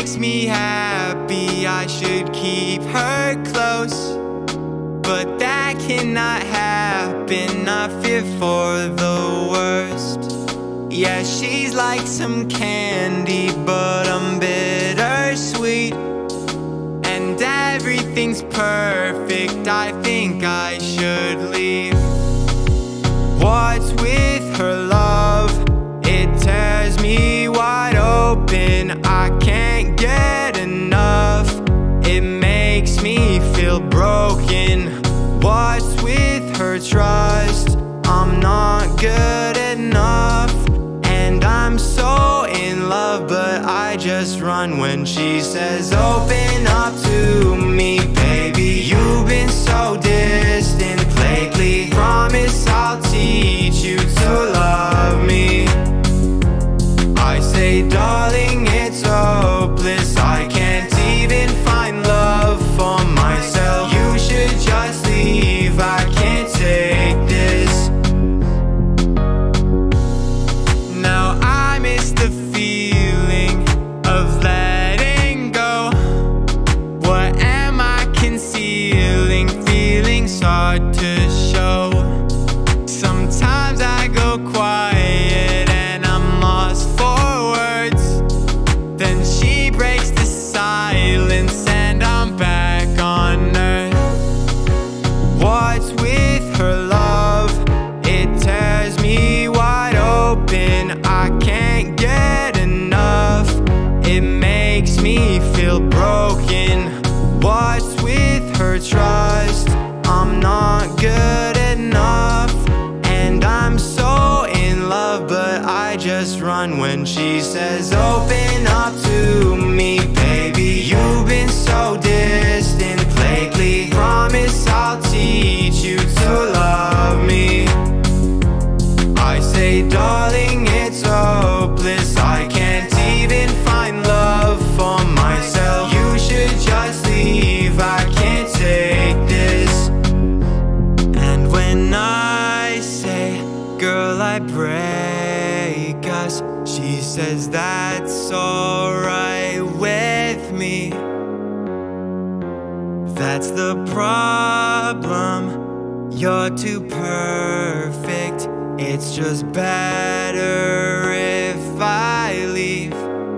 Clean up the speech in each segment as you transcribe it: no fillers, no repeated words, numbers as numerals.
makes me happy, I should keep her close. But that cannot happen, I fear for the worst. Yeah, she's like some candy, but I'm bittersweet. And everything's perfect, I think I should leave. What's with her love? It tears me wide open, I can't get enough. It makes me feel broken. What's with her trust? I'm not good enough. And I'm so in love, but I just run when she says open up to me, baby. You've been so distant lately. Promise I'll teach you to love me. I say, darling, it's hopeless, I can't even find love for myself. You should just leave, I can't take this. Now I miss the feeling of letting go. What am I concealing? Feelings hard to show. Sometimes I go quiet and I'm lost for words. Then she breaks the silence and I'm back on earth. What's with her love? It tears me wide open, I can't get enough. It makes me feel broken. What's with her trust? I'm not good enough. And I'm so in love, but I just run when she says open up to me, baby. You've been so distant lately. Promise I'll teach you to love me. I say, darling, it's hopeless, I can't even find love for myself. You should just leave, I can't take this. And when I say, girl, I break us, she says that's alright with me. That's the problem, you're too perfect. It's just better if I leave.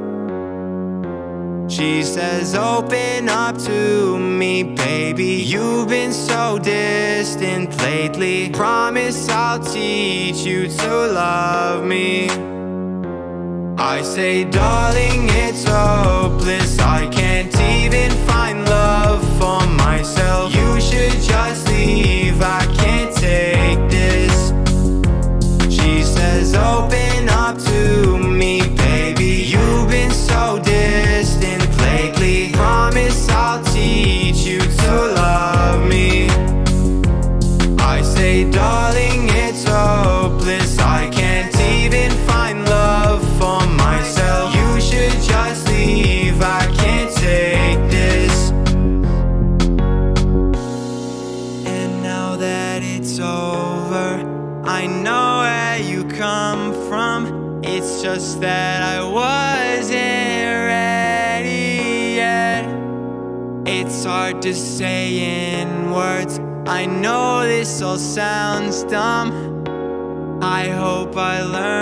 She says open up to me, baby. You've been so distant lately. Promise I'll teach you to love me. I say, darling, it's hopeless, I can't even find love for myself. You should just leave, I can't take this. She says open up to me, baby. You've been so distant lately. Promise I'll teach you to love me. I say, darling, it's hopeless, I can't even find love for myself. You should just leave, I can't take this. And now that it's over, I know where you come from. It's just that I wasn't ready yet. It's hard to say in words, I know this all sounds dumb. I hope I learn